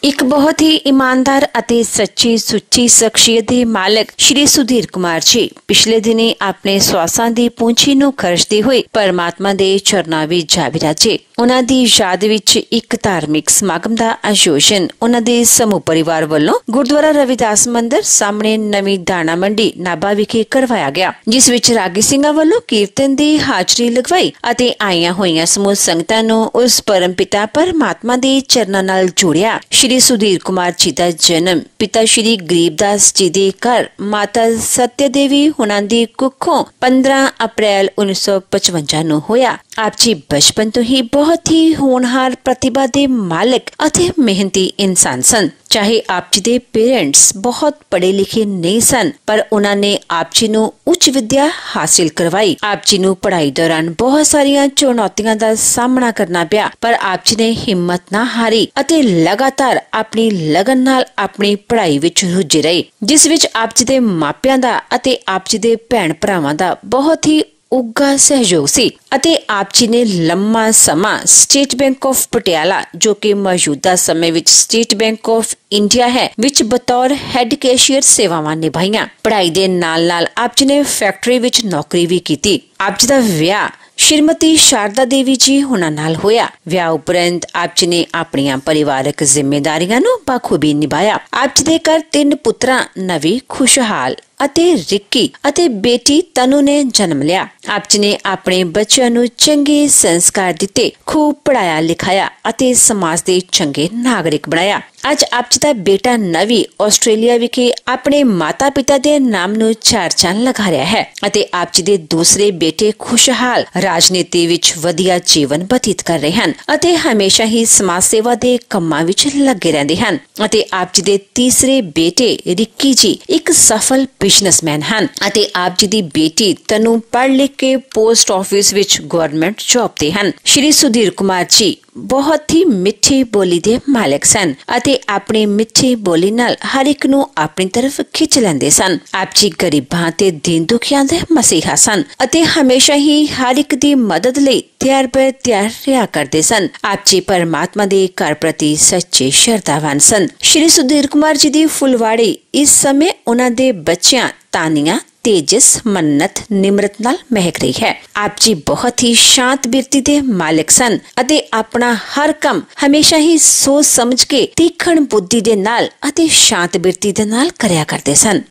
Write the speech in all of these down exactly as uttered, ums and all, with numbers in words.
एक बहुत ही ईमानदार ਅਤੇ ਸੱਚੀ ਸੁੱਚੀ ਸ਼ਖਸੀਅਤ ਦੇ ਮਾਲਕ ਸ਼੍ਰੀ ਸੁਧੀਰ ਕੁਮਾਰ ਜੀ ਪਿਛਲੇ ਦਿਨੀ ਆਪਣੇ ਸਵਾਸਾਂ ਦੀ ਪੂੰਛੀ ਨੂੰ ਖਰਚਦੇ ਹੋਏ ਪਰਮਾਤਮਾ ਦੇ ਚਰਨਾਂ ਵਿੱਚ ਜਾ ਵਿਰਾਜੇ। ਉਹਨਾਂ ਦੀ ਯਾਦ ਵਿੱਚ ਇੱਕ ਧਾਰਮਿਕ ਸਮਾਗਮ ਦਾ ਆਯੋਜਨ ਉਹਨਾਂ ਦੇ ਸਮੂਹ ਪਰਿਵਾਰ ਵੱਲੋਂ ਗੁਰਦੁਆਰਾ ਰਵਿਦਾਸ ਮੰਦਿਰ ਸਾਹਮਣੇ ਨਵੀਂ ਦਾਣਾ ਮੰਡੀ ਨਾਭਾ ਵਿਖੇ ਕਰਵਾਇਆ ਗਿਆ, ਜਿਸ ਵਿੱਚ ਰਾਗੀ ਸਿੰਘਾਂ ਵੱਲੋਂ ਕੀਰਤਨ ਦੀ ਹਾਜ਼ਰੀ ਲਗਵਾਈ ਅਤੇ ਆਈਆਂ ਹੋਈਆਂ ਸਮੂਹ ਸੰਗਤਾਂ ਨੂੰ ਉਸ ਪਰਮ ਪਿਤਾ ਪਰਮਾਤਮਾ ਦੇ ਚਰਨਾਂ ਨਾਲ ਜੋੜਿਆ। श्री सुधीर कुमार जी का जन्म पिता श्री गरीबदास जी के घर माता सत्य देवी हुणां दी कुखों पंद्रह अप्रैल उन्नीस सौ पचवंजा नूं होया। आप जी बचपन तो ही बहुत ही होनहार प्रतिभा दे मालिक अते मेहनती इंसान सन। चाहे आप जी दे पेरेंट्स बहुत पढ़े लिखे नहीं सन, पर उन्होंने आप जी नूं उच्च विद्या हासिल करवाई। आप जी नूं पढ़ाई दौरान बहुत सारिया चुनौतियां दा सामना करना पिया, पर आप जी ने हिम्मत ना हारी अते लगातार अपनी लगन नाल अपनी पढ़ाई विच रुझे रहे, जिस विच आप जी दे मापियां दा अते आप जी दे भैण भरावां दा बहुत ही उगा सहयोग सी अते आप जी ने लंबा समा स्टेट बैंक ऑफ पटियाला, जो कि मौजूदा समय विच स्टेट बैंक ऑफ इंडिया है, विच बतौर हैड कैशियर सेवावां निभाईयां। पढ़ाई दे नाल नाल आप जी ने फैक्ट्री विच नौकरी भी कीती। आप जी दा विआह श्रीमती शारदा देवी जी हुणां नाल होया। विआह उपरंत आप जी ने अपनियां परिवारक जिम्मेदारियां नूं बखूबी निभाया। आप जी दे घर तीन पुत्रां नवी खुशहाल ਅਤੇ ਰਿੱਕੀ ਅਤੇ ਬੇਟੀ ਤਨੂ ਨੇ ਜਨਮ ਲਿਆ। ਆਪ ਜੀ ਨੇ ਆਪਣੇ ਬੱਚਿਆਂ ਨੂੰ ਚੰਗੇ ਸੰਸਕਾਰ ਦਿੱਤੇ, ਖੂਬ ਪੜਾਇਆ ਲਿਖਾਇਆ ਅਤੇ ਸਮਾਜ ਦੇ ਚੰਗੇ ਨਾਗਰਿਕ ਬਣਾਇਆ। ਅੱਜ ਆਪ ਜੀ ਦਾ ਬੇਟਾ ਨਵੀ ਆਸਟ੍ਰੇਲੀਆ ਵਿਖੇ ਆਪਣੇ ਮਾਤਾ ਪਿਤਾ ਦੇ ਨਾਮ ਨੂੰ ਚਾਰ ਚੰਨ ਲਗਾ ਰਿਹਾ ਹੈ ਅਤੇ ਆਪ ਜੀ ਦੇ ਦੂਸਰੇ ਬੇਟੇ ਖੁਸ਼ਹਾਲ ਰਾਜਨੀਤੀ ਵਿੱਚ ਵਧੀਆ ਜੀਵਨ ਬਤੀਤ ਕਰ ਰਹੇ ਹਨ ਅਤੇ ਹਮੇਸ਼ਾ ਹੀ ਸਮਾਜ ਸੇਵਾ ਦੇ ਕੰਮਾਂ ਵਿੱਚ ਲੱਗੇ ਰਹਿੰਦੇ ਹਨ। ਅਤੇ ਆਪ ਜੀ ਦੇ ਤੀਸਰੇ ਬੇਟੇ ਰਿੱਕੀ ਜੀ ਇੱਕ ਸਫਲ बिजनेसमैन हैं ਅਤੇ आप जी दी बेटी तनु पढ़ लिख के पोस्ट ऑफिस विच गवर्नमेंट जॉब ते हैं। श्री सुधीर कुमार जी बहुत ही मिठी बोली दे मालिक सन ਅਤੇ अपनी मिठी बोली नाल हर एक नूं अपनी तरफ खिंच लैंदे सन। आप जी गरीबां ते दीन दुखियां दे मसीहा सन ਅਤੇ हमेशा ही हर एक दी मदद लई ਤਿਆਰ ਬਰ ਤਿਆਰ ਰਿਹਾ ਕਰਦੇ ਸਨ। ਆਪ ਜੀ ਪਰਮਾਤਮਾ ਦੇ ਘਰ ਪ੍ਰਤੀ ਸੱਚੇ ਸ਼ਰਧਾਵਾਨ ਸਨ। ਸ਼੍ਰੀ ਸੁਧੀਰ ਕੁਮਾਰ ਜੀ ਦੀ ਫੁਲਵਾੜੀ ਇਸ ਸਮੇਂ ਉਹਨਾਂ ਦੇ ਬੱਚਿਆਂ ਤਾਨੀਆ तेजस मन्नत निमरत नाल महक रही है। आप जी बहुत ही शांत बिरती दे मालिक सन अते अपना हर काम हमेशा ही सोच समझ के तीखण बुद्धि दे नाल अते शांत बिरती दे नाल करया करते सन।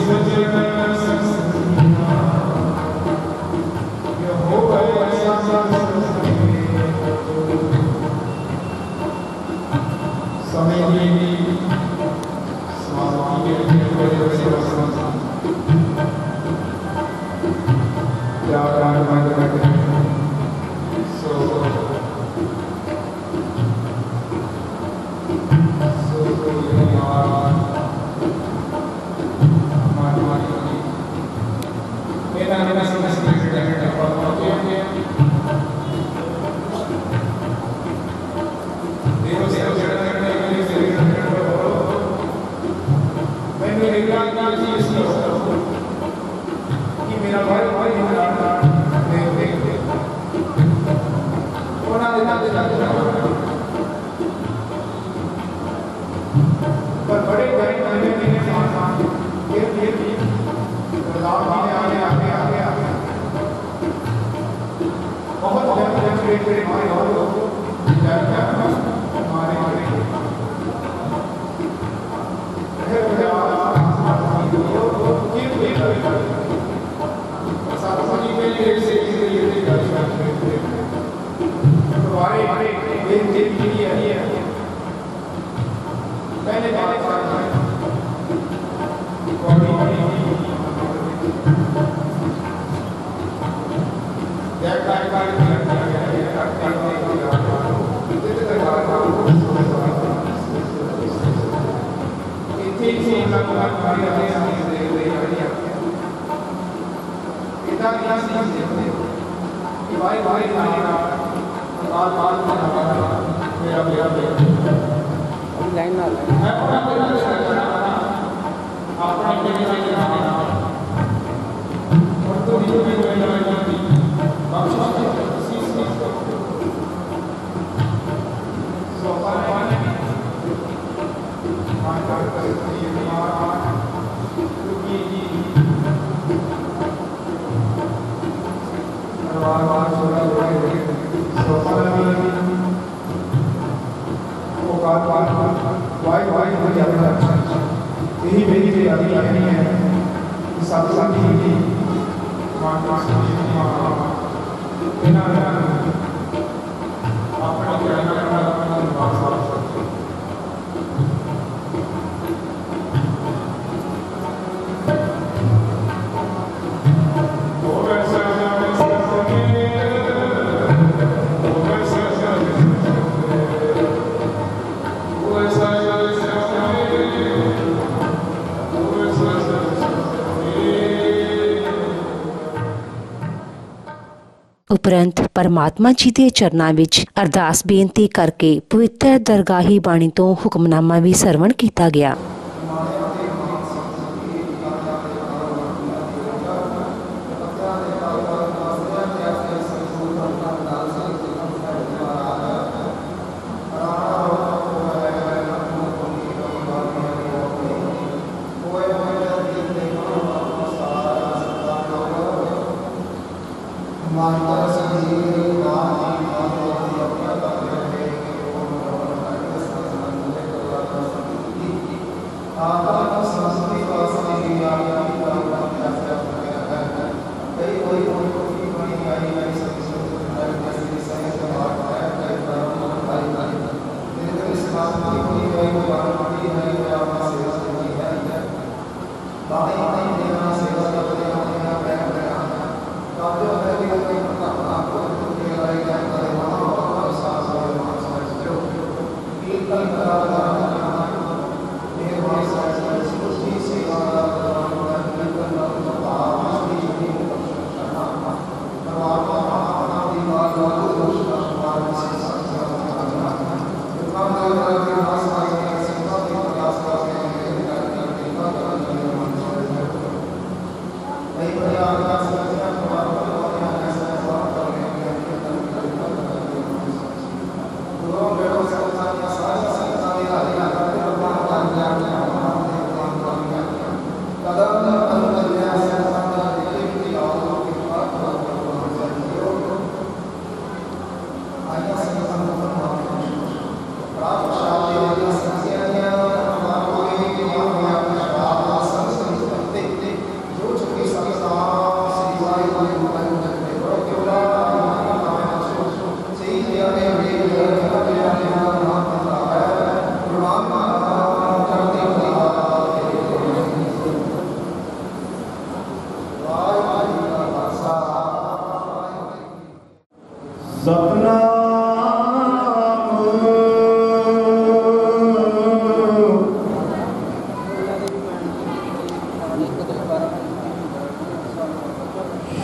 ਉਪਰੰਤ ਪਰਮਾਤਮਾ ਜੀ ਦੇ ਚਰਨਾਂ ਵਿੱਚ ਅਰਦਾਸ ਬੇਨਤੀ ਕਰਕੇ ਪਵਿੱਤਰ ਦਰਗਾਹੀ ਬਾਣੀ ਤੋਂ ਹੁਕਮਨਾਮਾ ਵੀ ਸਰਵਣ ਕੀਤਾ ਗਿਆ। Thank you.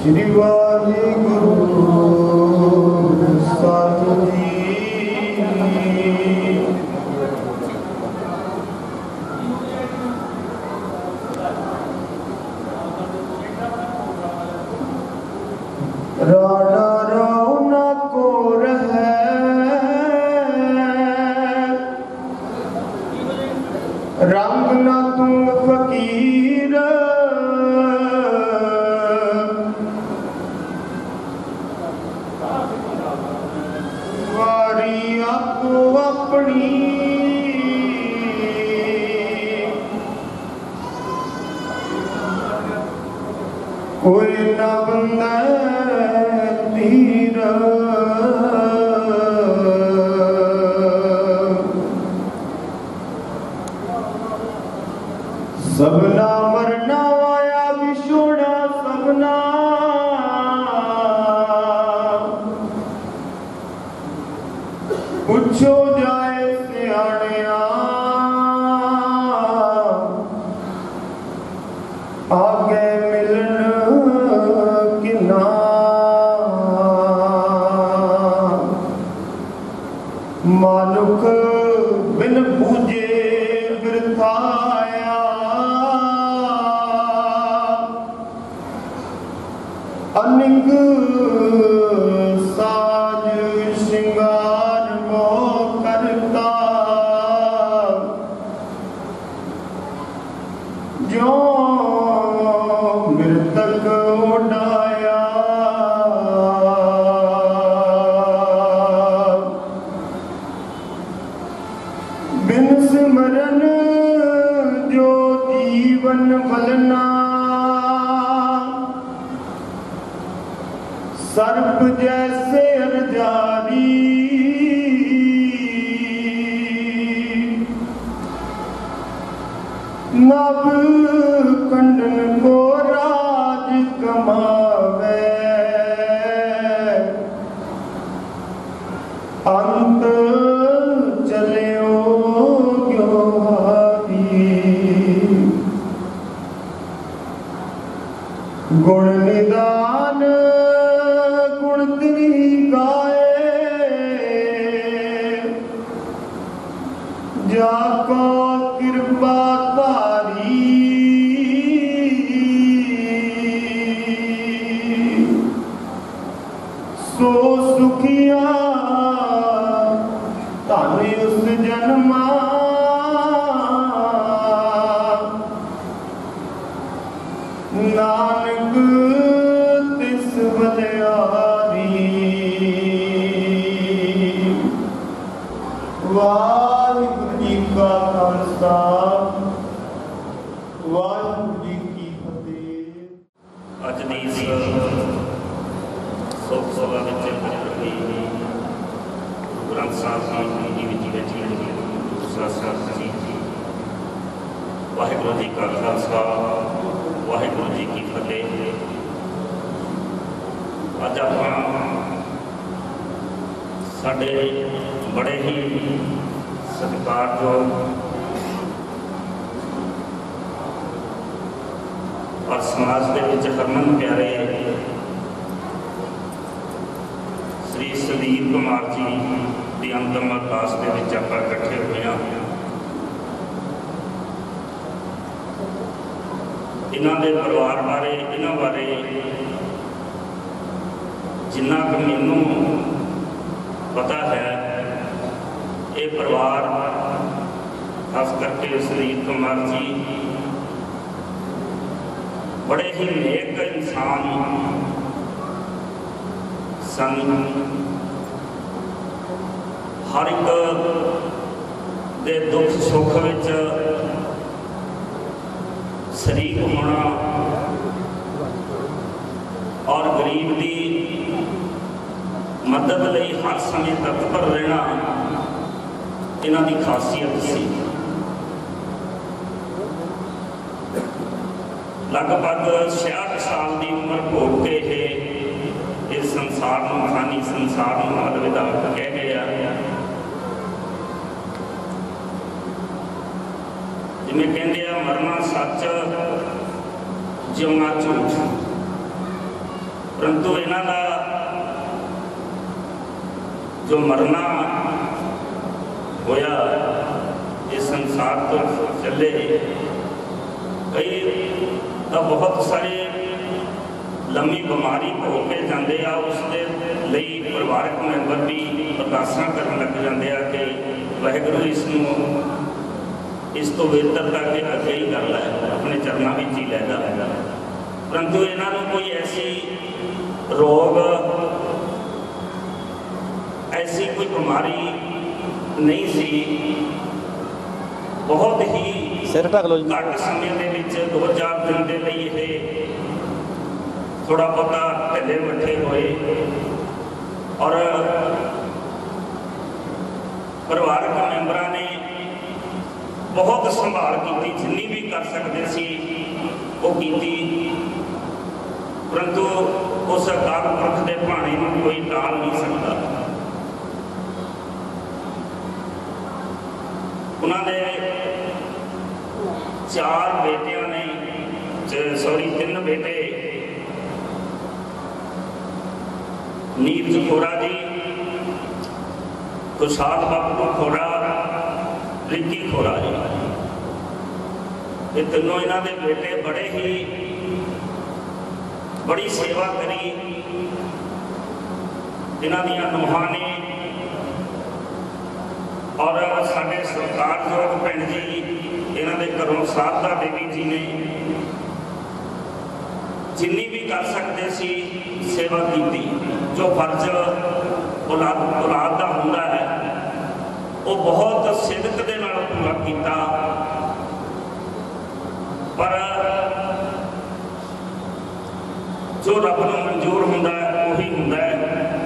श्री वाहिगुरु साधु जी राणा रौना को रहे रंग ना तुम फकीर वारी आपको अपनी कोई ना बंदा तीर सबना मरना आया बिछोड़ा सबना पूछो जाए सियाणिया आगे मिलन किना मानुख बिन पूजे बिरथाया अनिक साज श्रृंगार मो करता जो मृतक उड़ाया बिन सिमरन जो जीवन बलना सर्प जैसे अरजारी नभ खंडन को राज कमावे अंत चलियो क्यों हारी गुण निदान गुण तेरी गाए जाको कृपा तारी सो सुखिया धन उस जन्मा नानक तिस बलियारी वाहिगुरु जी का खालसा वाहिगुरु जी की फतेह। अज दी सुख सभा विच गुरु ग्रंथ साहिब जी विच बैठी दूसरा साहिब जी वाहिगुरु जी का खालसा वाहिगुरु जी की फतेह। अज आप साडे बड़े ही सत्कारयोग और समाज के विच हरमन प्यारे श्री सुधीर कुमार जी की अंतिम अरदास के विच आपां इकट्ठे हुए हैं। इन्हां दे परिवार बारे इन्हां बारे जिन्ना कि मैनूं पता है ये परिवार खास करके सुधीर कुमार जी बड़े ही नेक इंसान सन। हर एक दे दुख सुख विच शरीक होना और गरीब की मदद लई हर समय तत्पर रहना इन्हां दी खासियत सी। लगभग छियाठ साल की उम्र भोग के ये इस संसार में खानी संसार में अलविदा कह गया। जिमें कहते हैं मरना सच जिउना झूठ। परंतु इन्हां दा जो मरना होया इस संसार तो चले, कई तो बहुत सारे लंबी बीमारी हो के जाते आ, उसके लिए परिवारक मैंबर भी अरदासां करन लग जाते हैं कि वाहिगुरू इसनूं इस तो बेहतर करके अगे ही कर लै, अपने चरणों में ही लैदा है। परंतु इन्हां नूं कोई ऐसी रोग, ऐसी कोई बीमारी नहीं सी। बहुत ही सिर ढक लो जी। घट समय दे विच दो चार दिन के लिए ये थोड़ा बहुत ढिले मठे हुए और परिवारक मैंबरां ने बहुत संभाल की, जिन्नी भी कर सकते सी वो की, परंतु उस अकाल पुरख के भाणे नूं कोई टाल नहीं सकता। उन्होंने चार बेटियां ने, सॉरी तीन बेटे, नीरज खोरा जी, खुशहाल बापू खोरा, रिकी खोरा जी, ये तीनों इन्हों के बेटे बड़े ही बड़ी सेवा करी। इन्हों दियां नूहां ने और साडे सत्कारयोग भैन जी, इन्हों के घरों शारदा देवी जी ने जिन्नी भी कर सकते सी सेवा की। जो फर्ज औलाद औलाद का हुंदा है वो बहुत सिदक दे नाल पूरा किया, पर जो रब नूं मंजूर हुंदा है वही हुंदा है।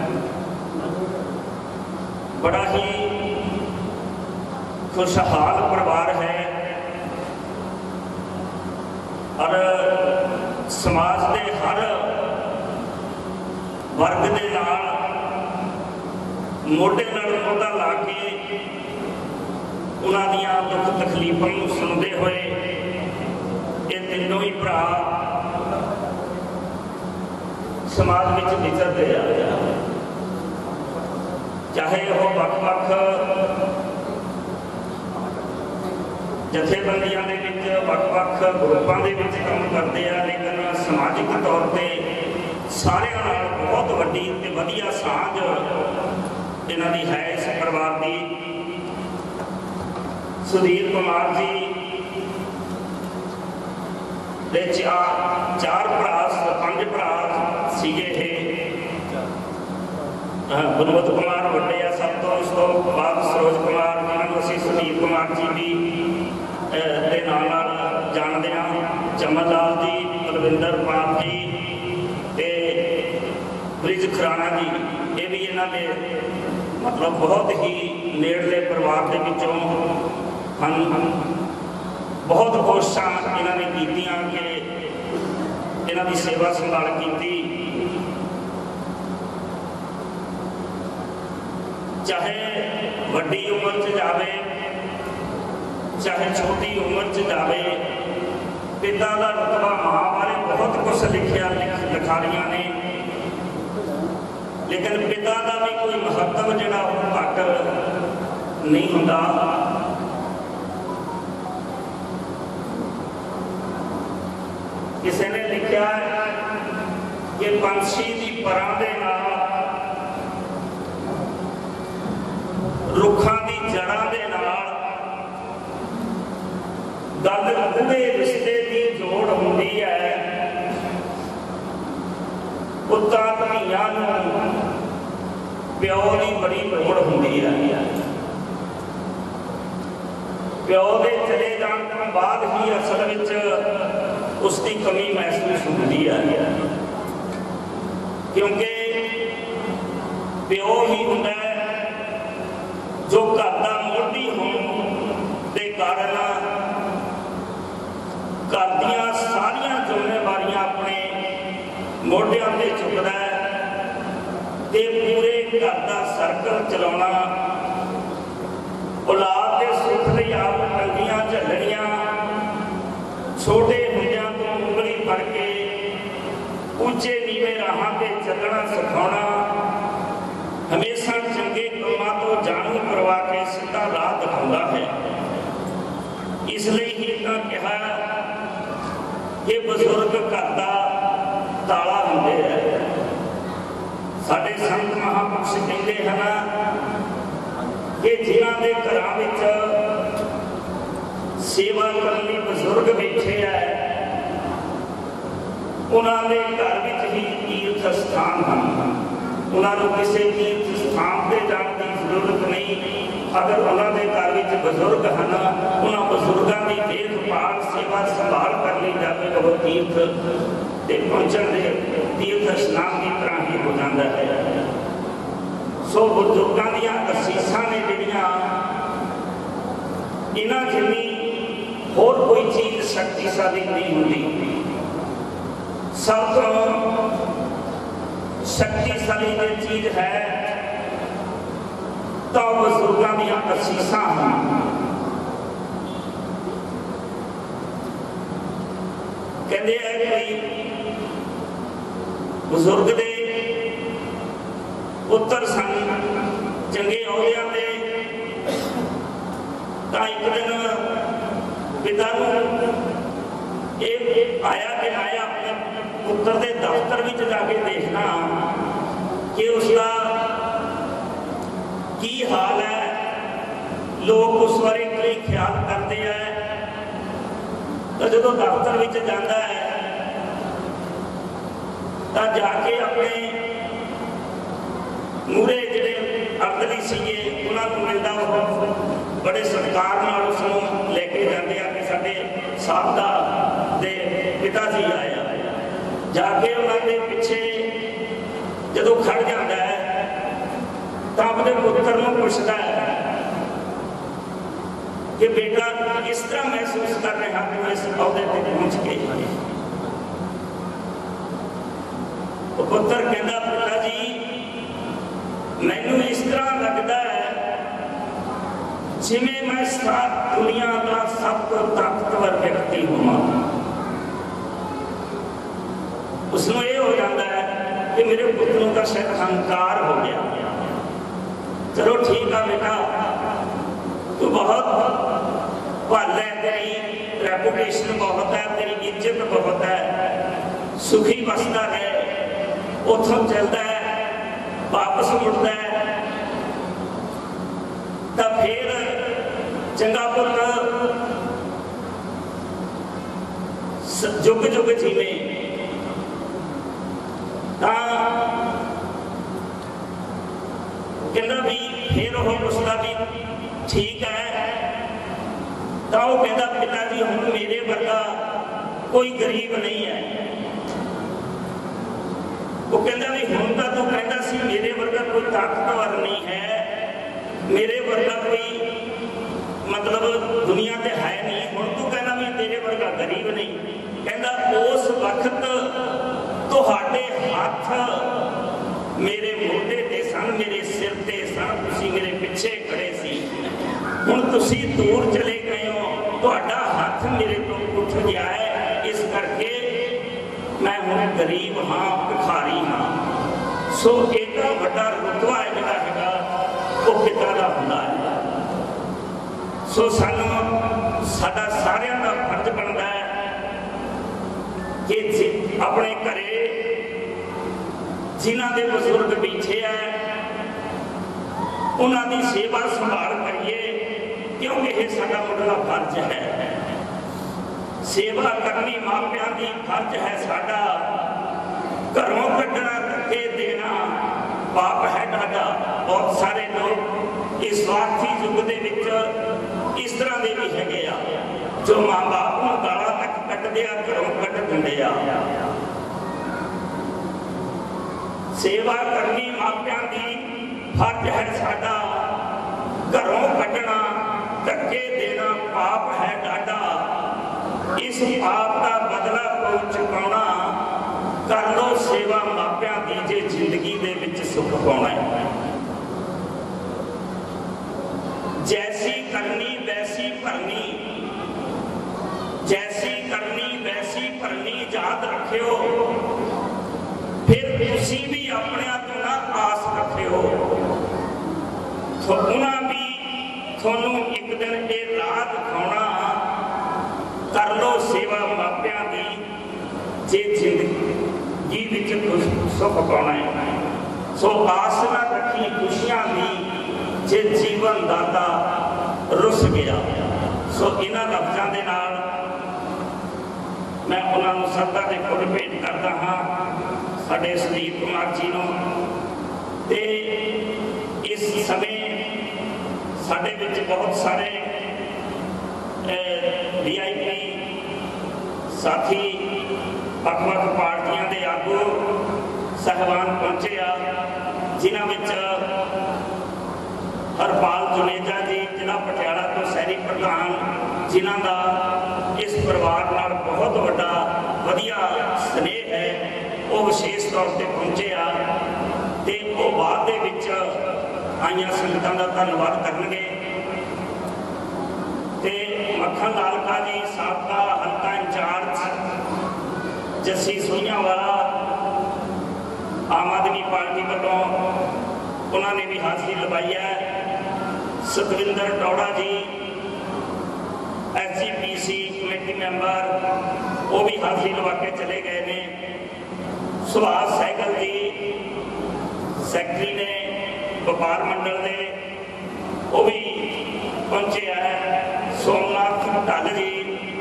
बड़ा ही खुशहाल परिवार है और समाज के हर वर्ग के नाल मोढे नाल मोढा ला के उन्हां दियां दुख तकलीफां नूं सुणदे होए ये तीनों ही भरा समाज विच विचरदे आ। चाहे वो वख-वख जथेबंदियां दे विच वख-वख ग्रुपां दे विच काम करते हैं, लेकिन समाजिक तौर पर सारे नाल बहुत वड्डी ते वधिया सांझ इन्हां दी है। इस परिवार की सुधीर कुमार जी दे चार चार भरा पंज भरा सीगे, विनोद कुमार वड्डे आ सब तो, उस तो बाद सरोज कुमार जिन्होंने असीं सुधीर कुमार जी भी दे नाल नाल जानते हैं, चमन लाल जी, बलविंदर पाल जी ते ब्रिज खराना जी, ये भी इन्हों के मतलब बहुत ही नेड़ले परिवार के विचों हैं। बहुत कोशिशां इन्होंने कीतियां कि इन्हां दी सेवा संभाल की, चाहे वड्डी उम्र च जावे चाहे छोटी उम्र च जावे, पिता का रुतबा मां बारे बहुत कुछ लिखिया लिखारियां ने, लेकिन पिता का भी कोई महत्व जिहड़ा घट नहीं हुंदा। किसी ने लिखा कि पंछी की परां दे नाल रुखां की जड़ां दे नाल गल गूढ़े रिश्ते की जोड़ होंदी है। पुत्तां धीआं नूं प्यो की बड़ी लोड़ होंदी है। प्यो के चले जाने तो बाद ही असल विच उसकी कमी महसूस होती है, क्योंकि प्यो ही होंदा है जो घर का मोढ़ी होने के कारण घर दियां सारियां जिम्मेवारियां अपने मोढ़ियां ते चुकदा है ते पूरे घर का सर्कल चलाउणा, औलाद के सुख लई आप तंगियां झल्लणियां, छोटे हुंदियां तो उंगली फड़ के ऊंचे नीवे राहां ते ਚੱਲਣਾ ਸਿਖਾਉਣਾ, ਹਮੇਸ਼ਾ ਚੰਗੇ ਕੰਮਾਂ ਤੋਂ ਜਾਣੂ ਕਰਵਾ ਕੇ ਸਿੱਧਾ ਰਾਹ ਦਿਖਾਉਂਦਾ ਹੈ। ਇਸ ਲਈ ਹੀ ਤਾਂ ਕਿਹਾ ਕਿ ਬਜ਼ੁਰਗ ਘਰ ਦਾ ਤਾਲਾ ਹੁੰਦੇ ਹੈ। ਸਾਡੇ ਸੰਤ ਮਹਾਂਪੁਰਸ਼ ਕਹਿੰਦੇ ਹਨ ਕਿ ਜਿਨ੍ਹਾਂ ਦੇ ਘਰਾਂ ਵਿੱਚ ਸੇਵਾ ਕਰਨ ਲਈ ਬਜ਼ੁਰਗ ਬੈਠੇ ਹੈ, ਉਹਨਾਂ ਦੇ ਘਰ ਵਿੱਚ ਹੀ ਤੀਰਥ ਸਥਾਨ ਹਨ। ਉਹਨਾਂ ਨੂੰ ਕਿਸੇ ਤੀਰਥ ਸਥਾਨ 'ਤੇ ਜਾਣ ਦੀ ਜ਼ਰੂਰਤ ਨਹੀਂ। अगर उन्होंने घर में बजुर्ग हैं, उन्होंने बजुर्गों की देखभाल सेवा संभाल कर ली जाए तो वह तीर्थ ते पहुँचण दे तीर्थ स्नान की तरह ही हो जाता है। सो बजुर्गों दी असीसां ने जिहड़ियां इन्हां जिन्नी होर कोई चीज़ शक्तिशाली नहीं होती। सब तो शक्तिशाली जो चीज़ है तो बजुर्गों दी असीसां हैं। कहते हैं कोई बजुर्ग दे पुत्र सन चंगे औलिया दे, तो एक दिन पिता एक आया कि आया अपने पुत्र के दफ्तर में जाके देखना कि उसका की हाल है, लोग उस बारे की ख्याल करते हैं। तो जो दफ्तर में जाता है तो जाके अपने मूरे जोड़े अगली सीगे उन्होंने मिलता, बड़े सत्कार नाल उसनूं लेके जाते हैं कि साडे साहबदा दे पिता जी आए। जाके उन्होंने पिछे जो खड़ जाता है तो अपने पुत्र को पूछता है कि बेटा किस तरह महसूस कर रहा तू इस पौधे पर पहुंच के। तो पुत्र कहता पिता जी मैनू इस तरह लगता है जिमें मैं सारी दुनिया का सब तो ताकतवर व्यक्ति होवां। उसनूं ये हो जाता है कि मेरे पुत्रों का शायद अहंकार हो गया। चलो ठीक है बेटा, तू बहुत भल है, तेरी रेपुटेशन बहुत है, तेरी इज्जत बहुत है, सुखी बसता है, उथों चलता है, वापस मुड़ता है, तो फिर चंगा पुत्र जुग जुग जीवे। कहना भी फिर वो उसका भी ठीक है। तो वह कहता पिता जी हम मेरे वर्गा कोई गरीब नहीं है। वो कहता भी हम तो तू कहता सी मेरे वर्गा कोई ताकतवर नहीं है, मेरे वर्गा कोई मतलब दुनिया ते है नहीं, हम तू कहना भी तेरे वर्गा गरीब नहीं। कहता उस वक्त तुहाडे हाथ मेरे मोढे ते सन, मेरे सिर ते सन, तुसी मेरे पिछे खड़े सी, हुण तुसी दूर चले गए हो, तुहाडा हाथ मेरे तो उठ गया है, इस करके मैं हुण गरीब हाँ, भिखारी हाँ। सो एडा वड्डा रुतबा है जिहड़ा हैगा वो पिता दा हुंदा है। सो सानूं साडा सारियां दा फर्ज बनदा है कि अपने घरे जिन्हां दे बजुर्ग बैठे हैं उन्हां दी सेवा संभाल करिए, क्योंकि यह साडा मुढ़ला फर्ज है। सेवा करनी मापियां दी फर्ज है साडा, घरों कड्ढना धक्के देना पाप है डाडा। बहुत सारे लोग इस स्वार्थी युग दे विच इस तरह के भी हैगे आ जो माँ बाप को गाला तक कटदे आ, घरों कट दिंदे आ। सेवा करनी मापियां दी फर्ज है साडा, घरों कटना धक्के देना पाप है डाडा। इस पाप का बदला कोई चुकाना, कर लो सेवा मापियां दी जे जिंदगी दे विच सुख पाउणा है। जैसी करनी वैसी भरनी, जैसी करनी वैसी भरनी याद रखियो। फिर तुसी भी सो उन्हें भी थोनों एक दिन ये राह दिखाना, कर लो सेवा मापिया की जे जिंदगी विच कुछ सुख पाना है। सो आस ना रखी खुशियां की जे जीवन दाता रुस गया। सो इन्हां लफ्ज़ां दे नाल मैं उन्होंने श्रद्धा के फुल भेंट करता हाँ साडे सुदीप कुमार जी नूं। ते इस समय साडे विच बहुत सारे वी आई पी साथी वख-वख पार्टियां दे आगू साहबान पहुंचे आ, जिन्हां विच हरपाल जुनेजा जी जिला पटियाला तो शहरी प्रधान, जिन्हां दा इस परिवार नाल बहुत वड्डा वधिया स्नेह है, वो विशेष तौर पर पहुंचे आ ते वो बाद दे विच आईयां संगतां दा धन्नवाद करनगे। ते मक्खन लाल का जी साबका हल्का इंचार्ज जस्सी सोइयां वाला आम आदमी पार्टी वालों उन्होंने भी हाजिरी लवाई है। Satwinder Tauda ji S G P C committee member वो भी हाजिरी लवा के चले गए ने। सुभाष सहगल जी सैकटरी ने व्यापार मंडल ने वो भी पहुंचे है। सोमनाथ ढल जी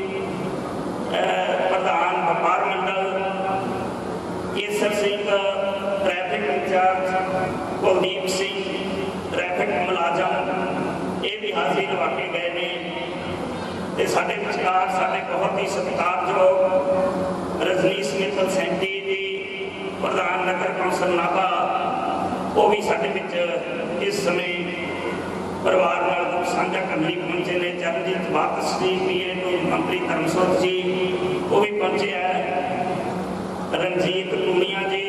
प्रधान व्यापार मंडल, Kesar Singh traffic incharge, Kuldeep Singh traffic मुलाजम ये भी हाजिरी लवा के गए ने। ते साडे विचकार साडे बहुत ही सत्कारयोग रजनीश मित्तल सैंती जी प्रधान नगर कौंसल नाभा वो भी साडे विच इस समय परिवार नाल दुख साझा करने लई पहुंचे ने। चरणजीत बातश्री पी ए टू मंत्री धर्मसोत जी वो भी पहुंचे है। रंजीत टूणिया जी,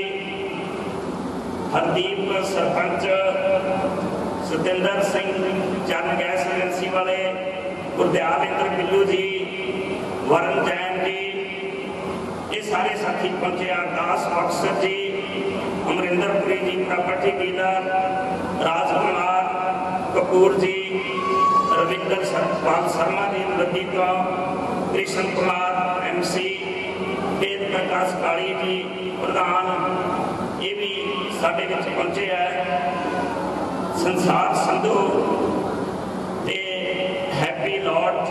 हरदीप सरपंच, सतिंदर सिंह चरण गैस एजेंसी वाले, गुरदयाल इंद्र पिल्लू जी, वरण जैन जी, ये सारे साथी पहुंचे। दास बक्सर जी, अमरिंदरपुरी जी प्रॉपर्टी डीलर, राजकुमार कपूर जी, रविंदर पाल शर्मा जी लद्दी तो, कृष्ण कुमार एम सी, वेद प्रकाश काली जी प्रधान ये भी साडे विच पहुंचे है। संसार संधू ते हैप्पी लॉर्ड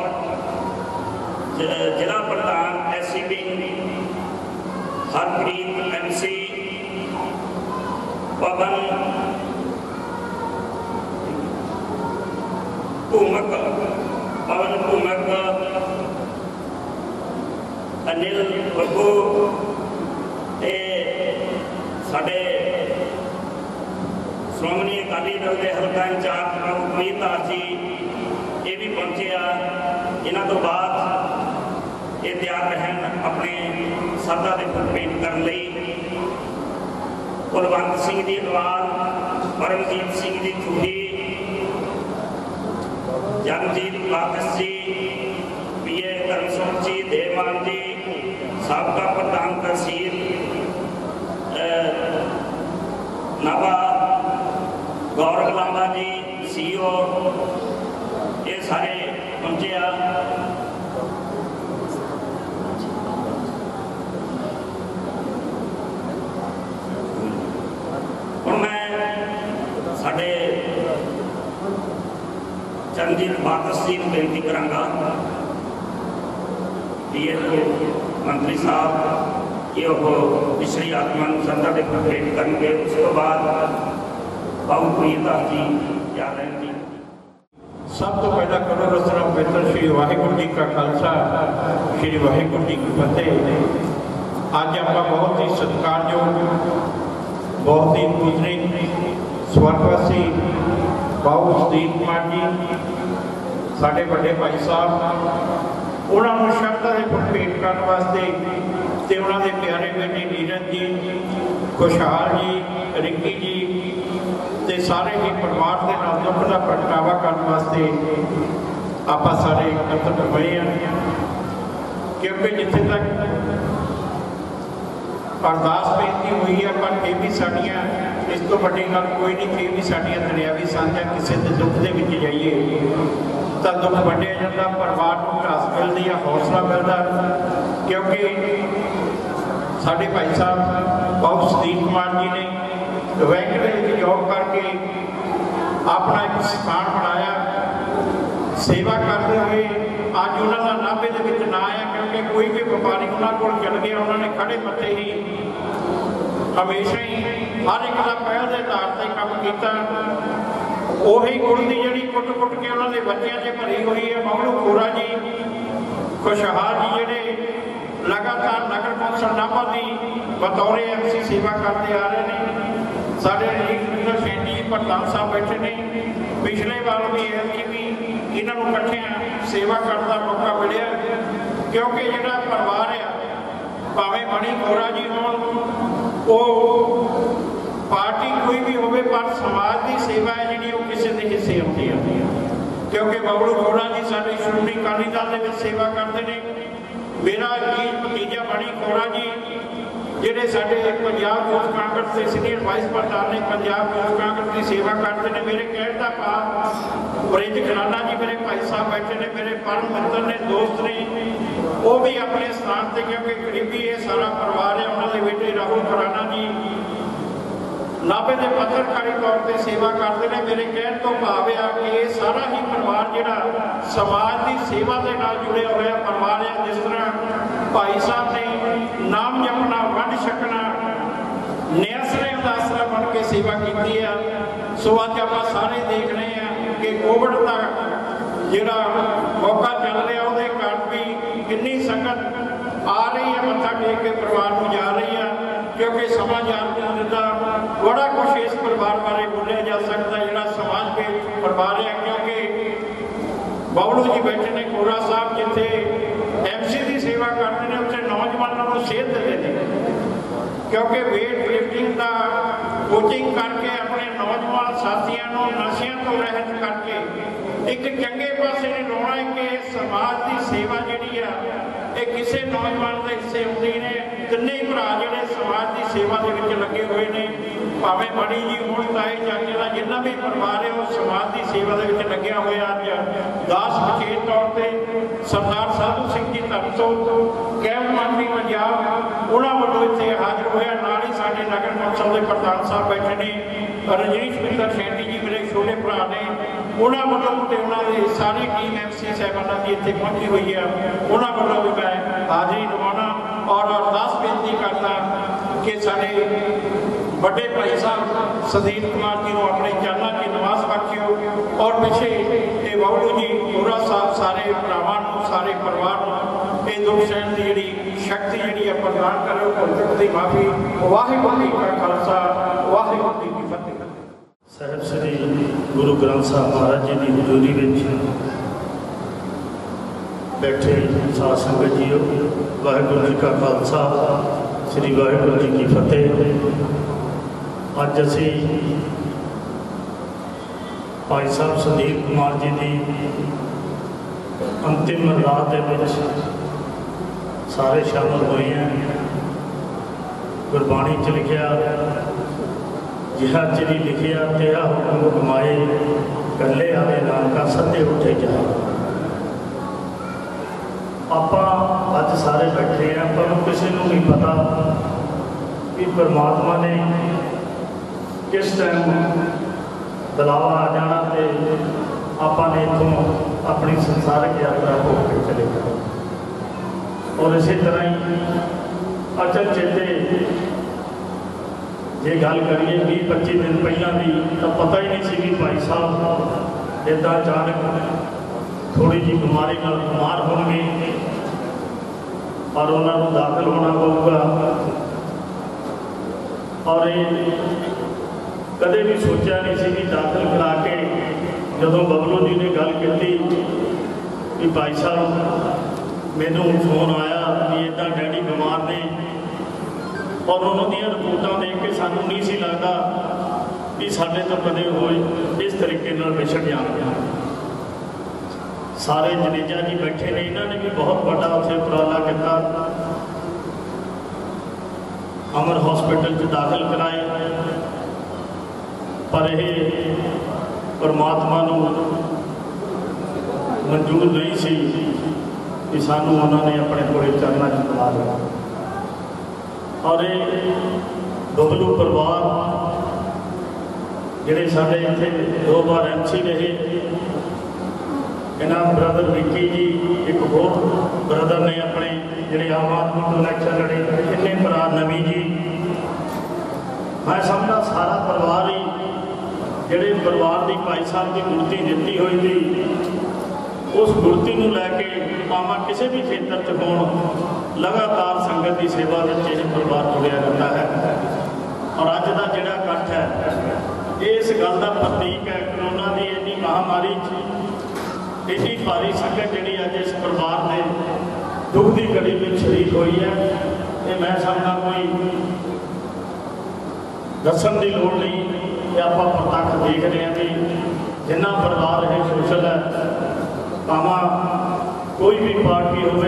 जिला प्रधान S C B, Harpreet M C, Pawan Bhumak Pawan Bhumak, Anil Babbu ते साडे श्रोमणी अकाली दल के हल्का इंचार्ज कबीर दास जी ये भी पहुंचे आ। इन्हों तो बाद ये तैयार रहन अपने श्रद्धा के फुल भेंट करने लई। कुलवंत सिंह जी अगवाल, परमजीत सिंह जी चूड़ी, जनजीत बाकस जी, पी ए धर्मसोत जी, देवमान जी, साबका प्रधान तहसील नाभा गौरव लांबा जी सी ओ ये सारे पहुंचे आ। हुण मैं साडे चरणजीत बाकस जी को बेनती करांगा पी ए मंत्री साहब कि वह पिछली आत्मा श्रद्धा के भेंट करेंगे। उस तो बाद बाबू प्रियदास जी क्या रहें जी। सब तो पहला करो रचना पवित्र श्री वाहिगुरू जी का खालसा श्री वाहिगुरू जी की फतेह। अज आप बहुत ही सत्कारयोग बहुत ही पूजनीय स्वर्गवासी बाबू सुदीप कुमार जी साढ़े बड़े भाई साहब उन्होंने शब्दां दे फुल भेंट करने वास्ते ते उन्होंने प्यारे बेटे नीरज जी, खुशहाल जी, रिक्की जी ते सारे ही परिवार के नाल दुख का प्रगटावा करने वास्ते आप सारे एकत्र होए हैं। क्योंकि जिथे तक अरदास बेनती हुई है, पर फिर भी साड़ियाँ इस तो वड्डी गल कोई नहीं, फिर भी साड़ियाँ दुनियावी साझा किसी के दुख के विच जाइए तो दुख वंडिया जाता, परिवार को ढास मिलती है, हौसला मिलता। क्योंकि साढ़े भाई साहब बाबू सुधीर कुमार जी ने बैंक में जॉब करके अपना एक स्थान बनाया, सेवा करते हुए अज उन्होंने नाभे के ना आया, क्योंकि कोई भी व्यापारी उन्होंने को चल गया, उन्होंने खड़े मत्थे ही हमेशा ही हर एक का पहल के आधार पर काम किया। उही गुड़ की जी कुट कुट के उन्होंने बच्चों से भरी हुई है। बबलू खोरा जी, खुशहाल जी जोड़े लगातार नगर कौंसल नाभा की बतौर एम सी सेवा करते आ रहे हैं। साढ़े रजीत शेट्टी जी प्रधान साहब बैठे ने, पिछले बार भी एलकी भी इन्हों इकट्ठिया सेवा करने का मौका मिले, क्योंकि जोड़ा परिवार है भावें मणि खोरा जी हो पार्टी कोई भी हो, पर समाज की सेवा है जी किसी के हिस्से आती है। क्योंकि बबलू खोरा जी साढ़े श्रोमणी अकाली दल के सेवा करते हैं। मेरा जी भतीजा मणि खोरा जी ਜਿਹੜੇ ਸਾਡੇ पंजाब यूथ कांग्रेस के सीनियर वाइस प्रधान ने, पंजाब यूथ कांग्रेस की सेवा करते हैं। मेरे कहने का भाव ब्रिज खराना जी मेरे भाई साहब बैठे ने, मेरे परम मित्र ने, दोस्त ने, वो भी अपने स्थान से, क्योंकि गरीबी ये सारा परिवार है। उन्होंने बेटे राहुल खराना जी नाभे के पत्रकारी तौर पर सेवा करते हैं। मेरे कहने तो भाव आ कि ये सारा ही परिवार जोड़ा समाज की सेवा के नाल जुड़िया हुआ परिवार है। जिस तरह भाई साहब ने नाम जपना, वंड छकना, निआसरे का आसरा बन के सेवा की है। सो अज आप सारे देख रहे हैं कि कोविड का जोड़ा मौका चल रहा, वो कारण भी कितनी संगत आ रही है, मत्था टेक के परिवार को जा रही है। क्योंकि समा जान दिता बड़ा कुछ इस परिवार बारे बोलिया जा सकता है, जोड़ा समाज के परिवार है। क्योंकि बबलू जी बैठे ने खोरा साहब जिथे एम सी की सेवा करते हैं, उत्थे नौजवानों को सेहत देते हैं। क्योंकि वेट लिफ्टिंग का कोचिंग करके अपने नौजवान साथियों को नशिया तो रहत करके एक चंगे पासे ने लाना है कि समाज की सेवा जी है ये किसी नौजवान के हिस्से आती ने। तिने भरा जोड़े समाज की सेवा के लगे हुए हैं, भावें बड़ी जी हो ताए चाचे का जिन्ना भी परिवार है वो समाज की सेवा के लग्या हुआ। अज दास विशेष तौर पर सरदार साधू सिंह जी धरसो कैब मंत्री पंजाब उन्होंने वालों इतने हाजिर होया। नाल ही साडे नगर कौंसल के प्रधान साहब बैठे ने, रजनीश मित्तर शेट्टी जी मेरे छोटे भरा ने, उन्होंने वालों तो उन्होंने सारी टीम एम सी साहबाना की इतने पहुंची हुई है। उन्होंने वालों भी मैं हाजिरी लवाना और अरदास बेनती करता कि साढ़े बड़े भाई साहब सुधीर कुमार जी को अपने चरणों की नवाज बख्शियो और पिछे ये बबलू जी खोरा साहब सारे भरावां सारे परिवार ये दुख सहन की जी शक्ति जी प्रदान करो। भुगत की माफी। वाहिगुरू जी का खालसा, वाहिगुरू जी की फतेह। साहब श्री गुरु ग्रंथ साहब महाराज जी की हजूरी में बैठे साध संगत जी, वाहिगुरू जी का खालसा, श्री वाहिगुरू जी की फतेह। अज असी भाई साहब सुधीर कुमार जी की अंतिम अरदास के सारे शामिल हुए हैं। गुरबाणी च लिखिया, जिहा चिरी लिखिया तेरा हुक्म कमाए, कले आवे नानका सदे उठे जाए। आप अज सारे बैठे हैं, पर किसी को नहीं पता कि परमात्मा ने किस टाइम बुलावा आ जाना तो आपने इतों अपनी संसारिक यात्रा हो के चले जाना। और इसी तरह ही अचल चेते जे गल करिए भी पच्ची दिन पहला भी तो पता ही नहीं सी भी भाई साहब इदा अचानक थोड़ी जी बीमारी नाल बीमार होंगे और उन्होंने दाखिल होना पड़ेगा। और ये कदे भी सोचा नहीं सी कि दाखिल करा के जदों बबलू जी ने गल की कि भाई साहब मैनू फोन आया कि इदा डैडी बीमार ने और उन्होंने रिपोर्टां देख के सानू नहीं सी लगता कि साडे तो कदे होए इस तरीके नाल विछड़ जाएंगे। सारे जनेजा जी बैठे ने, इन्होंने भी बहुत बड़ा उत्थे उपराला किया। ਵਿੱਚ ਦਾਖਲ ਕਰਾਏ, ਪਰ ਇਹ परमात्मा ਨੂੰ मंजूर नहीं सी कि सानू उन्होंने अपने कोले चरणों च बुला लिया। और ये बबलू परिवार जिहड़े साडे इत्थे दो बार एम सी रहे, इन्हां ब्रदर विक्की जी, एक होर ब्रदर ने अपने जिहड़े आम आदमी तो इलैक्शन लड़े, इन्ने भरा नवी जी, मैं समझदा सारा परिवार ही ਜਿਹੜੇ परिवार की भाई साहब की गुरती दिती हुई थी, उस गुरती को लैके भावें किसी भी खेत्र च होण लगातार संगत की सेवा में यह परिवार जुड़िया रहता है। और अज का जोड़ा इकट्ठ है ये इस गल का प्रतीक है, करोना की इन्नी महामारी इन्नी भारी संगत जी अज इस परिवार ने दुख की घड़ी में शरीक हुई है। ये मैं समझदा कोई दसन की लोड़ नहीं, आप प्रतक्ष देख रहे हैं कि जिन्ना परिवार है सोशल है, भावें कोई भी पार्टी हो,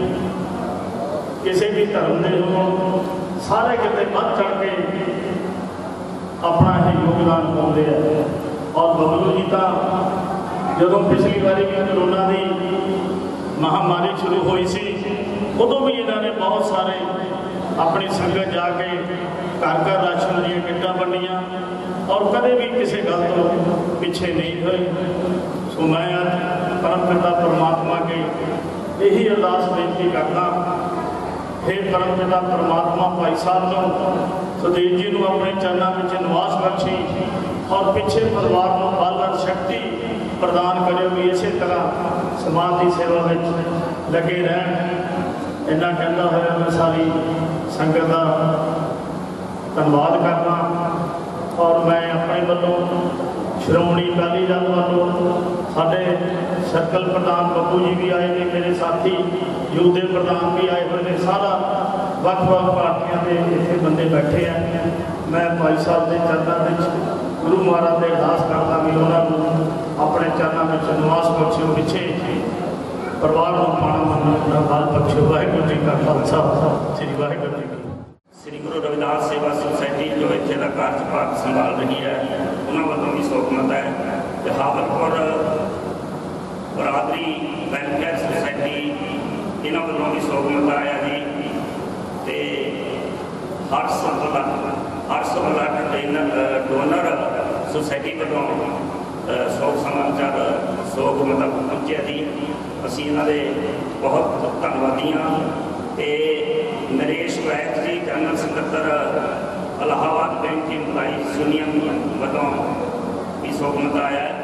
किसी भी धर्म के हो, सारे कितने बढ़ चढ़ के अपना ही योगदान पाते हैं। और बबलू जी तो जो पिछली बारी भी करोना की महामारी शुरू हुई सी, उदों भी इन्होंने बहुत सारे अपनी संगत जाके घर घर राशन दी किट्टां वंडियां और कदे भी किसी गल तो पिछे नहीं हुए। सो मैं अज परम पिता परमात्मा के यही अरदास बेनती करता, हे परम पिता परमात्मा भाई साहब को सुदेव जी को अपने चरणों में निवास बख्शी और पिछे परिवार को बल और शक्ति प्रदान करो भी इसी तरह समाज की सेवा में लगे रहन। इन्ना कहता हुआ मैं सारी संगत का धन्यवाद करना। और मैं अपने वालों श्रोमणी अकाली दल वालों साढ़े सर्कल प्रधान बब्बू जी भी आए हैं, मेरे साथी यूथ के प्रधान भी आए हुए हैं, सारा ਵੱਖ-ਵੱਖ पार्टियां के इतने बंदे बैठे हैं। मैं भाई साहब के चरणों में गुरु महाराज से अरदास करता भी उन्होंने अपने चरणों में निवास बख्शो, पिछे परिवार को पाना मन बल बख्शो। वाहिगुरू जी का खालसा, श्री वाहिगुरू जी की। श्री गुरु रविदास सेवा सोसाइटी जो इत्थे का कार्यभार संभाल रही है, उन्होंने वालों भी सौखमत है। हावलपुर बरादरी वेलफेयर सोसाइटी इन्होंने वालों भी सौखमत आया जी। तो Harsh blood Harsh blood donor society वालों सौख समाचार सौख मतलब पहुँचे जी। असी इन्होंने बहुत धन्यवादी हाँ। नरेश वैद जी जनरल सकत्तर इलाहाबाद बैंक की एम्पलाइज यूनियन वालों भी सौखमत आया है।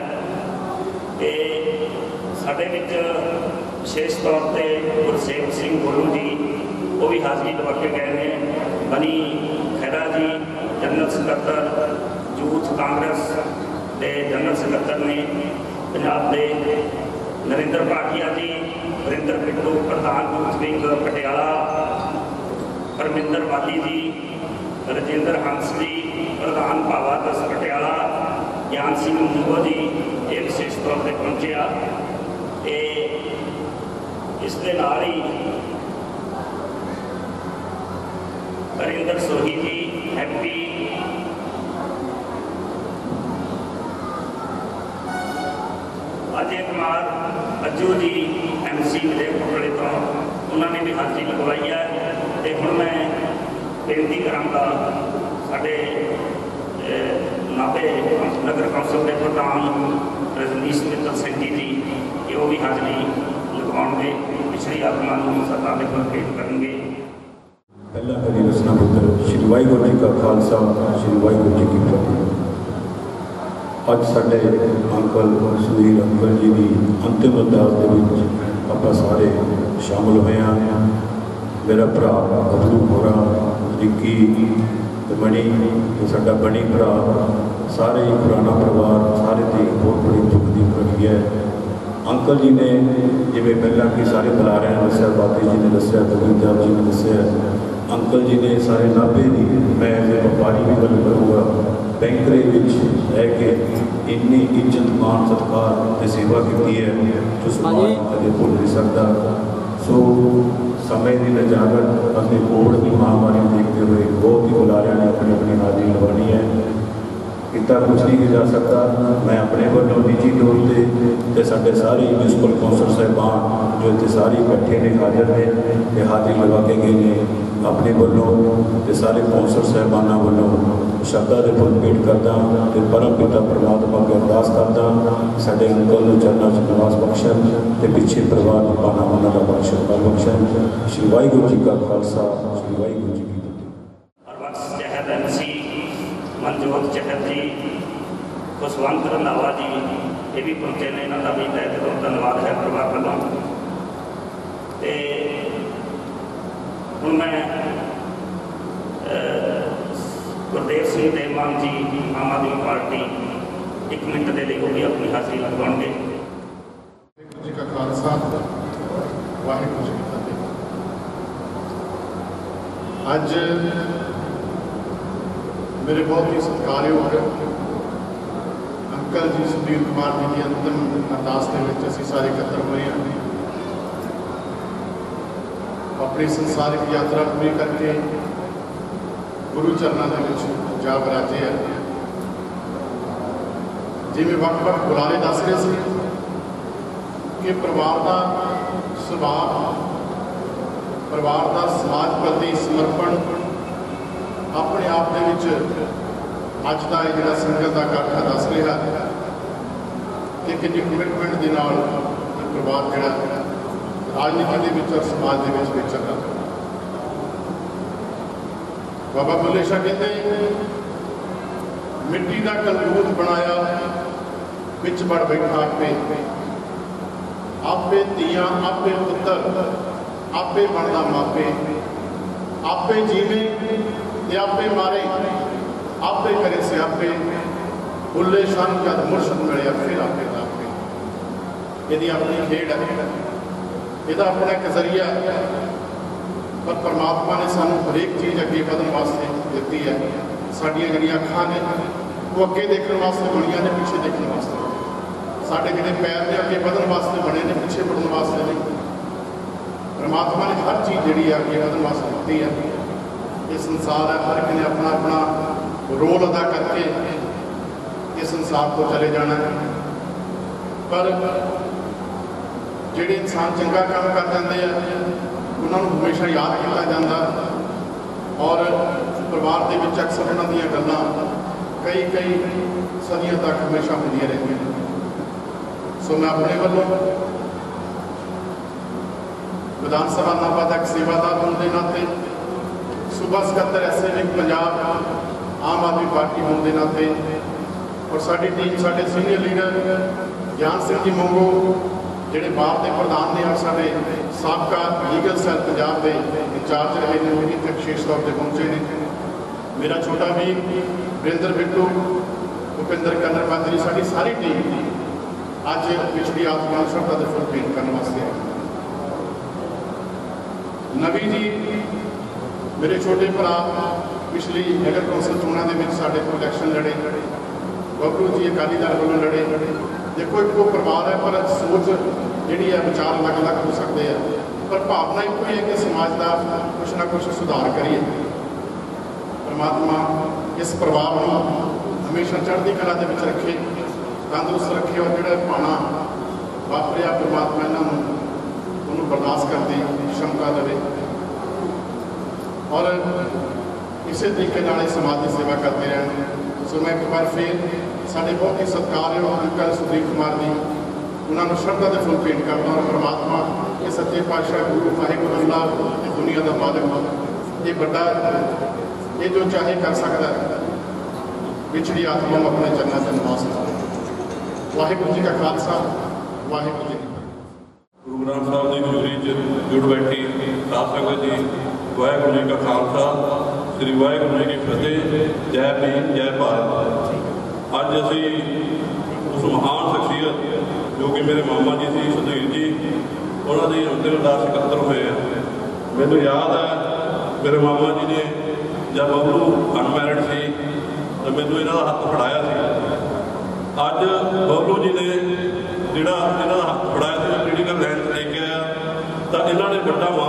साढ़े विशेष तौर पर गुरसेवक सिंह गोलू जी वो भी हाजिरी लगा के गए हैं। बनी खैरा जी जनरल सकत्तर यूथ कांग्रेस के जनरल सकत्तर ने पंजाब के, नरेंद्र भाटिया जी, वरिंदर पिंटू प्रधान यूथ विंग पटियाला, परमिंदर वाली जी, राजेंद्र हंस जी प्रधान भावा दस पटियाला, ज्ञान सिंह मुंगो जी ये विशेष तौर पर पहुँचे। इस दे नाल ही हरिंदर सोही जी, हैप्पी अजय कुमार अज्जू जी एम सी मलेरकोटले तो उन्होंने भी हाजिरी लगवाई है। तो हुण मैं बेनती करांगा साडे नाभे नगर कौंसल के प्रधान रजनीश मित्तल सैंती जी कि वो भी हाजिरी लगवाएंगे, पिछड़ी आत्मा को सदा में भेंट करेंगे। पहला करी रचना पुत्र श्री वाहिगुरू जी का खालसा, श्री वाहिगुरू जी की फतेह। अज साडे अंकल सुधीर अंकल जी की अंतिम अरदास के आप सारे शामिल हुए हैं। मेरा भरा बबलू होरा, रिक्की बनी, साडा बनी भरा, सारे ही पुराना परिवार, सारे की बहुत बड़ी दुख की घड़ी है। अंकल जी ने जिमें पहला कि सारे बुला रहे हैं दसिया, बाबी जी ने दसिया, गोविंदराज जी ने दसिया, अंकल जी ने सारे नाभे की, मैं व्यापारी भी गल करूँगा, बैंकरे रह के इन्नी इज्जत मान सत्कार की सेवा की है जो समाज कदे भुल नहीं सकता। सो समय की नजाकत अपने कोविड की महामारी देखते हुए बहुत ही बुलारिया ने अपनी अपनी हाजिरी लवानी है। इतना कुछ नहीं किया जा सकता। मैं अपने वालों निजी तौर पर साढ़े सारे म्यूनसिपल कौंसल साहबान जो इतने सारे इकट्ठे ने हाजिर ने ये हाजिरी लगा के गए हैं, अपने वालों तो सारे कौंसल साहबाना वालों शब्दा के फुल भेंट करदा तो परम पिता परमात्मा की अरदास करदा साडे अंकल चरणों च निवास बख्शण तो पिछे परिवार को पाना उन्होंने बख्शण बख्शण। श्री वाहिगुरू जी का खालसा, श्री वाहिगुरू जी की फतेह। मनजोत चहल जी, खुशवंत रंधावा जी ये भी पहुंचे ने, इन्हों का भी तय दिलों धन्यवाद है परिवार वालों। तो हूँ मैं गुरदेव सिंह देवमान जी आम आदमी पार्टी एक मिनट के लिए वो भी अपनी हाजिरी लगवाएंगे। वाहिगुरू जी का खालसा, वाहिगुरू जी की फतेह। अज मेरे बहुत ही सत्कारयोग अंकल जी सुधीर कुमार जी की अंतिम अरदास के विच असीं सारे इकट्ठे हुए हैं। अपनी संसारिक यात्रा पूरी करके गुरु चरणों के विच जा बराजे हैं। जिवें वक्-वक् बुलारे दस रहे थे कि परिवार का सुभाव, परिवार का समाज प्रति समर्पण अपने आप के अज का जो संगत का इकट्ठा दस रहा कि कितनी कमिटमेंट के नाल परिवार जोड़ा राजनीति के और समाज के विचर रहा। बाबा बुल्ले शाह कहते मिट्टी का कलबूत बनाया बिच बड़ बैठा आपे, आपे धीआं आपे पुत्र आपे बनदा मापे, आपे जीवे ते आपे मारे, आपे करे स्यापे, बुल्ले शाह जद मुर्शद मिले फिर आपे आपे। यदि अपनी खेड है, यदा अपना एक जरिया, पर परमात्मा ने सानू हरेक चीज़ अगे बढ़ने वास्ते दी है। साडियां जिहड़ियां अखां ने वो अगे देखने वास्ते बनिया ने, पिछे देखने वास्ते। साडे जिहड़े पैर ने अगे बढ़ने वास्ते बने ने, पिछे बढ़ने वास्ते नहीं। परमात्मा ने हर चीज़ जिहड़ी अगे बढ़ने वास्ते दी है। ये संसार है, हर एक ने अपना अपना रोल अदा करके इस संसार को चले जाना है। पर जिहड़े इंसान चंगा काम कर जाते हैं उन्होंने हमेशा याद किया जाता और परिवार के विच अक्सर उन्हों दी गल्लां कई कई सदियों तक हमेशा होंदियां रहिंदियां। सो मैं अपने वालों विधान सभा नाभा का एक सेवादार होने के नाते, सूबा सकत्तर S A league Punjab Aam Aadmi party होने के नाते और साड़ी टीम साढ़े सीनियर लीडर ज्ञान सिंह जी मंगो जोड़े बार के प्रधान ने और साढ़े साबका लीगल सैल पंजाब के इंचार्ज रहे हैं, वो भी विशेष तौर पर पहुँचे ने। मेरा छोटा भी वरिंदर बिट्टू, भुपिंदर कन्नर माजरी, साड़ी सारी टीम अज पिछड़ी आत्मा श्रद्धा के फुल भेंट करने वास्ते है। नवी जी मेरे छोटे भरा पिछली नगर कौंसल चोणों के साढ़े को इलैक्शन लड़े, बबलू जी अकाली दल वालों लड़े। देखो एक परिवार है पर सोच जी है विचार अलग अलग हो सकते हैं, पर भावना एक ही है कि समाज का कुछ ना कुछ सुधार करिए। परमात्मा इस परिवार को हमेशा चढ़ती कला के रखे, तंदुरुस्त रखे और जोड़ा भाना वापरिया परमात्मा इन्हों बर्दाश्त करती क्षमता देवे और इसी तरीके समाज की सेवा करते रहन। सो मैं एक बार फिर साढ़े बहुत ही सत्कारयोग अंकल सुधीर कुमार जी उन्होंने श्रद्धा के फुल भेंट करता और परमात्मा ये सच्चे पातशाह गुरु वाहिगुरू अल्लाह दुनिया का मालिक ये बड़ा ये जो चाहे कर सकता है। पिछड़ी आत्मा अपने चरणों से निवास कर। वाहिगुरू जी का खालसा, वाहिगुरू जी। गुरु ग्रंथ साहब की हजूरी जुड़ बैठी साध संगत जी, वाहिगुरू जी का खालसा, श्री वाहिगुरू जी की फतेह। जय भीम, जय भारत। अज असी उस महान शख्सियत जो कि मेरे मामा जी सी सुधीर जी, उन्होंने अंतिम अरदास इकट्ठे हुए हैं। मैनू याद है मेरे मामा जी ने जब बबलू अनमैरिड सी तो मैनू इन्हों का हथ फड़ाया सी। अज बबलू जी ने जोड़ा इन्हों का हथ फड़ाया सी पीढ़ी का लैंड लेके आया तो इन्होंने बड़ा माण और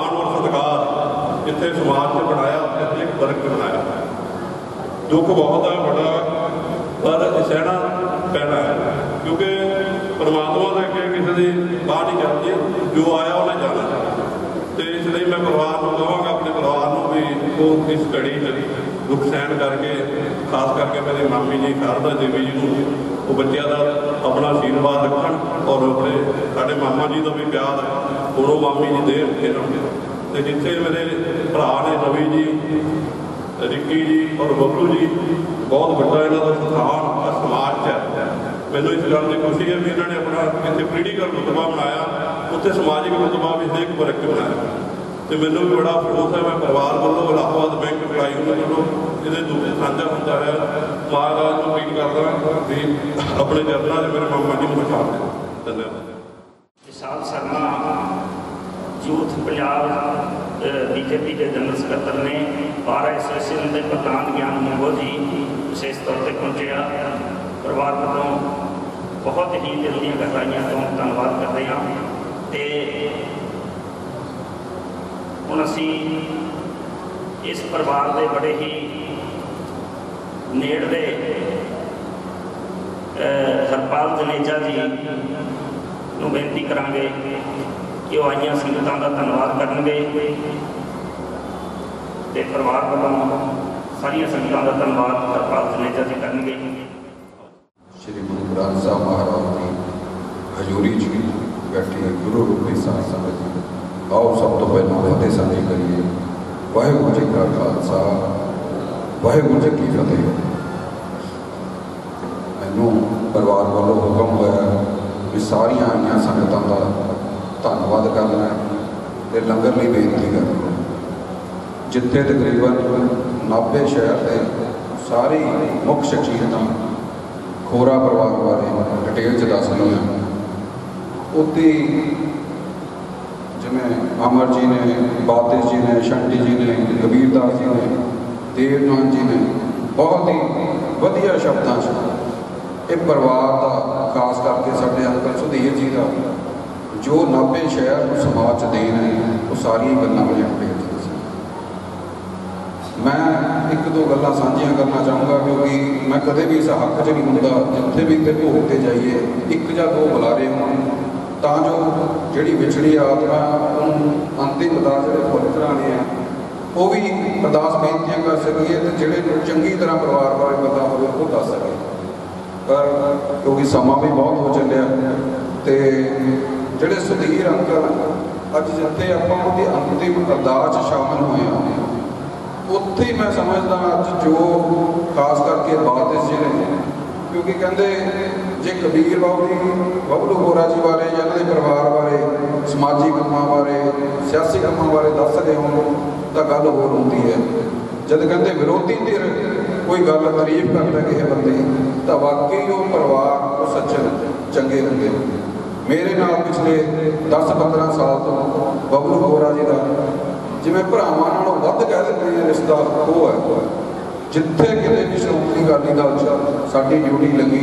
चमत्कार जिथे समाज से बनाया उत्थे एक वर्ग बनाया। दुख बहुत है बड़ा, पर सहना पैना है, क्योंकि परमात्मा ने अगे किसी की बाह नहीं चलती, जो आया उन्हें जाना। तो इसलिए मैं परिवार को कहांगा, अपने परिवार को भी वो इस घड़ी दुख सहन करके, खास करके मेरी मामी जी शारदा देवी जी को वो बच्चों का अपना आशीर्वाद रखन, और अपने साढ़े मामा जी का भी प्यार दोनों मामी जी दे इन्होंने। तो जिथे मेरे भरा ने रवि जी, रिक्की जी और बबलू जी, बहुत बड़ा इन्हों का स्थान समाज है। मैनू इस गल की खुशी है भी इन्होंने अपना इतने पीढ़ीगत रुतबा बनाया, उत्थे समाजिक रुतबा भी हरेक वर्ग बनाया। तो मैनू भी बड़ा अफसोस है, मैं परिवार वालों इलाहाबाद बैंक अप्लाई वालों ये दुख साझा होता है। महाराज को अपील करदा भी अपने चरणों से मेरे मामा जी को बिठा दें। धन्यवाद। विशाल शर्मा यूथ पंजाब बीजेपी के जनरल सकत्तर ने, बारह एसोसीएशन के प्रधान ज्ञान मंगो जी विशेष तौर पर पहुंचे। परिवार वालों बहुत ही दिल दी गहराइयां तो धन्यवाद करते हैं। तो हुण असीं इस परिवार के बड़े ही नेड़े हरपाल जनेजा जी नूं बेनती करांगे कि वो आईयां संगतां दा धन्नवाद करनगे, ते परिवार वालों सारियां संगतां दा धन्नवाद हरपाल जनेजा जी करनगे। श्री गुरु ग्रंथ साहब महाराज की हजूरी च बैठी गुरु रूपी साध संगत जी, आओ सब तो पहला फतेह साझी करिए। वाहिगुरू जी का खालसा, वाहिगुरू जी की फतेह। मैनू परिवार वालों हुक्म होया भी सारिया आईयां संगतां का धन्नवाद करना है, लंगर लिए बेनती करनी। जिथे तकरीबन नाभे शहर के सारी मुख्य शख्सियतां खोरा परिवार बारे डिटेल च दस रही हैं, उत्ते जिमें अमर जी ने, बातिश जी ने, शंटी जी ने, कबीरदास जी ने, देवनाथ जी ने बहुत ही वधिया शब्दों से एक परिवार का, खास करके साढ़े अंकल सुधीर जी का जो नाभे शहर को समाज देन है, वो सारिया गल्लां बड़िया डिटेल च दसी। मैं एक दो गल्लां साझियां करना चाहूँगा, क्योंकि मैं कदे भी इस हक च नहीं हुंदा जिथे भी ते भोग ते जाइए एक या दो बुलारे होण, तां जो जिहड़ी विछड़ी आत्मा अंतिम अरदास जिहड़े फुल चढ़ाने हैं वो भी अरदास बेनतियां कर सकीए, तो जिहड़े चंगी तरह परिवार बारे पता होवे वो दस सके। पर क्योंकि समा भी बहुत हो चलिया, तो जिहड़े सुधीर अंकल अज जिथे आपां उहदी अंतिम अरदास शामिल होए हैं, उत्थे मैं समझदा अज जो खास करके बातिश जी ने, क्योंकि कहते जे कबीर बाबू जी बबलू गोरा जी बारे या इन्हां दे परिवार बारे समाजी कामां बारे सियासी कामां बारे दस रहे हो तो गल होर होंदी है। जब कहते विरोधी धिर कोई गल तारीफ करता किसी बंदे तो वाकई वो परिवार वो सज्जन चंगे होंगे। मेरे नाल पिछले दस पंद्रह साल तो बबलू गोरा जी का जिवें भरावां नालों वध कह दिंदे ने रिश्ता वो है। जिथे किते भी श्रोमणी अकाली दल साडी ड्यूटी लगी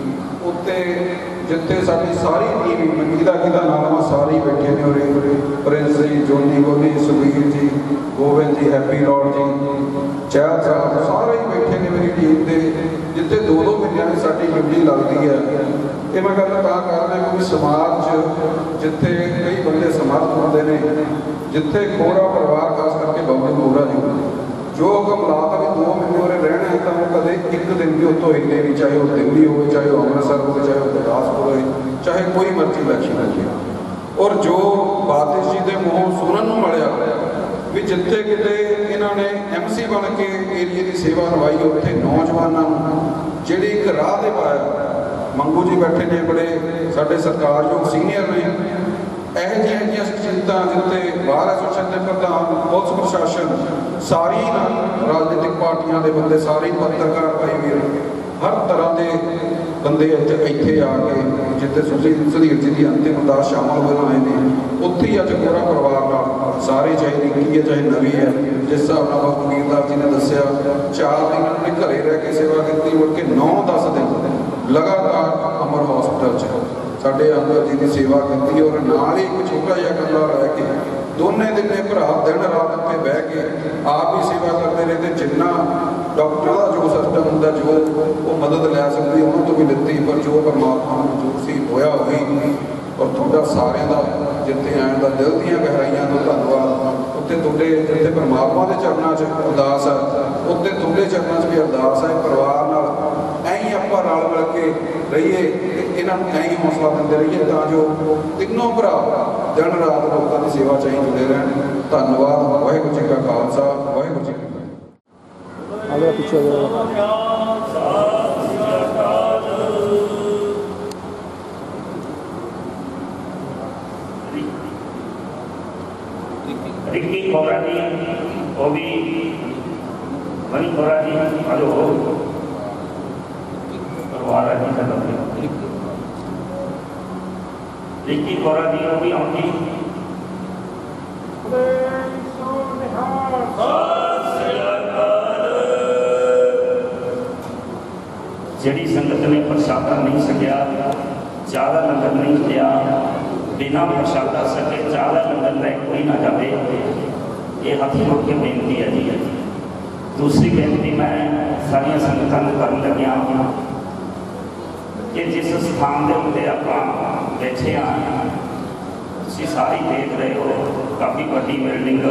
उत्ते जिथे साडी सारी टीम किदा किदा नाम सारे बैठे ने, उरे प्रिंस जी, जोनी गोली, सुबीर जी, गोविंद जी, हैप्पी लॉर्ड जी, चैल साहब सारे ही बैठे ने मेरी टीम के, जिथे दो दो महीनों में साडी ड्यूटी लगती है। ये मैं गल तां कर रहा क्योंकि समाज जिथे कई बंदे समर्थ होंदे ने, जिथे खोरा परिवार खास करके बबलू गोरा जी जो हुक्म लाता भी दो महीने उरे रहना है तो कदे एक दिन भी उतो हिले नहीं, चाहे वो दिल्ली हो, चाहे वो अमृतसर हो, चाहे वो गुरदासपुर हो, चाहे कोई मर्जी इलेक्शन लगे। और जो बातिश जी के मुँहों सुनन मिलिया भी जिथे किते इन्होंने एम सी बन के एरिए की सेवा निभाई, उत्थे नौजवानों जिहड़ी एक राह दे पाया। मंगू जी बैठे ने बड़े साडे सत्कारयोग सीनियर ने, यह जिहियां शख्सियतां जिते बार एसोसीएशन के प्रधान, पुलिस प्रशासन, सारी राजनीतिक पार्टियां के बंदे, सारे पत्रकार भाई वीर, हर तरह के बंदे इत्थे आके जिते सुधीर जी की अंतिम अरदास शामिल होना आए हैं, उत्थे ही अज पूरा परिवार नाल सारे, चाहे निक्की है चाहे नवी है, जिस हिसाब नाल बाबू कबीरदास जी ने दस्सिया चार दिन उन्होंने घरे रह के सेवा की, मुड़ के नौ दस दिन लगातार अमर हॉस्पिटल साढ़े अंकल जी की सेवा की, और नाल ही एक छोटा जिहा कमरा लै के दोने तिने भरा दिन रात उत्ते बह के आप ही सेवा करते रहे। तो जिन्ना डॉक्टर का जो सिस्टम होंगे जो वो मदद लै सकती उन्होंने तो भी लिती, पर जो परमात्मा मंजूर सी होया वही। और तुहाडा सारिਆਂ ਦਾ जिथे आने का दिल दी गहराइयां तो धन्यवाद। उत्ते तुहाडे जिथे परमात्मा के चरणों च अरदास है, उत्ते तुहाडे चरणों च भी अरदास है। परिवार नाल ऐं ही आपां रल मिल के रहिए, इन्हां नूं ऐं ही हौसला दिंदे रहिए तां जो तिन्नों भरा दिन रात लोगों की सेवा च ही जुड़े रहन। धन्यवाद। वाहिगुरू जी का खालसा, वाहिगुरू जी की फतेह। आगे पीछे हो रिक्की खोरा जी, वो भी मनी खोरा जी, हेलो परवार है जी का रिक्की खोरा जी, वो भी आउंगी जिहड़ी संगत ने प्रसादा नहीं सकिया, ज़्यादा लंगर नहीं लिया, बिना प्रसादा सके ज़्यादा लंगर लै कोई ना जाए, ये हाथ जोड़ के बेनती है जी। दूसरी बेनती मैं सारिया संगतां नूं करन लग्या कि जिस स्थान के उत्ते आपां बैठे हाँ, तुसीं सारी देख रहे हो काफ़ी वड्डी बिल्डिंग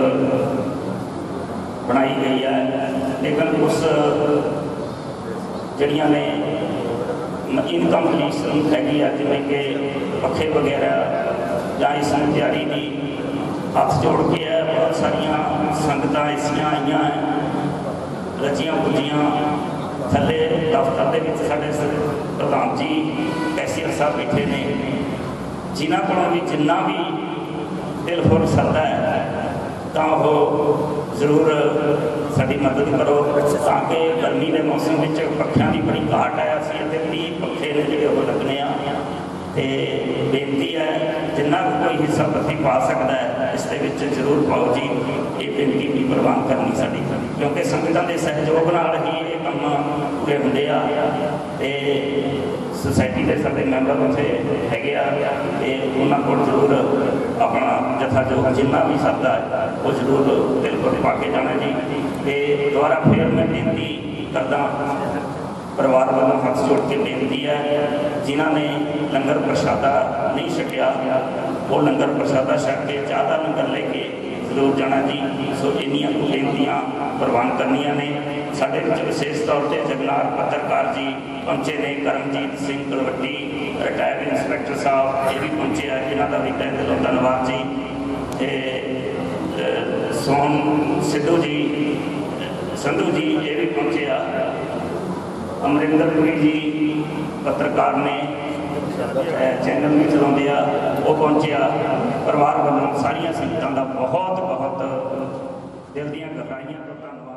बनाई गई है, लेकिन उस जड़ियाँ ने इनकम्पलीट हैगी है, जिमें कि पखे वगैरह या इस दिहाड़ी की हाथ जोड़ के है। बहुत सारिया संगत ऐसिया आई हैं रचिया पुजिया थले दफ्तर के साढ़े प्रधान जी कैशियर साहब बैठे ने, जिन्हों को भी जिन्ना भी दिल फुल सकता है तो वो जरूर साड़ी मदद करो, ताकि गर्मी के मौसम में पखियां की बड़ी घाट है। असीं तीह पखे ने जो वो लगने आ, तो बेनती है जिन्ना कोई हिस्सा प्रति पा सकता है इस जरूर पाओ जी। ये बेनती भी प्रवान करनी साड़ी, क्योंकि संगतां के सहयोग नाल ही ये काम पूरे होंदे आ। ते सोसाइटी के सारे मैंबर उत्थे हैगे आ, ते उन्हां कोल जरूर अपना जथा जो जिन्ना भी सकता है वो जरूर बिल्कुल पा के जाना जी। ते दोबारा फिर मैं बेनती करदा, परिवार वालों हाथ जोड़ के बेनती है, जिन्हों ने लंगर प्रसादा नहीं छकिया वो लंगर प्रसादा छक के ज़्यादा लंगर लेके जरूर जाना जी। सो इन्नियां बेनतियां प्रवान करनिया ने। साढ़े विशेष तौर पर जगनार पत्रकार जी पहुँचे ने, करमजीत सिंह कलवट्टी रिटायर्ड इंस्पैक्टर साहब ये भी पहुँचे हैं, जिन्हों का भी तहे दिलों धन्यवाद जी। सोन सिद्धू जी संधू जी ये भी पहुँचे आ, अमरिंदर पुरी जी पत्रकार ने चैनल भी चलाते आ वो पहुँचे आ। परिवार वालों सारिया संगतां दा बहुत बहुत दिल दीयां गहराइयां तो धन्यवाद।